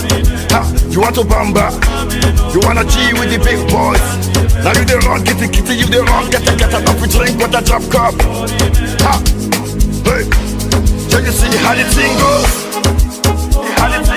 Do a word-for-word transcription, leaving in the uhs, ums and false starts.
Ha, you want to bamba? You wanna G with the big boys? Now you the wrong kitty kitty, you the wrong get a get a up, we drink with a drop cup. Ha, hey, can you see how the thing goes? How the thing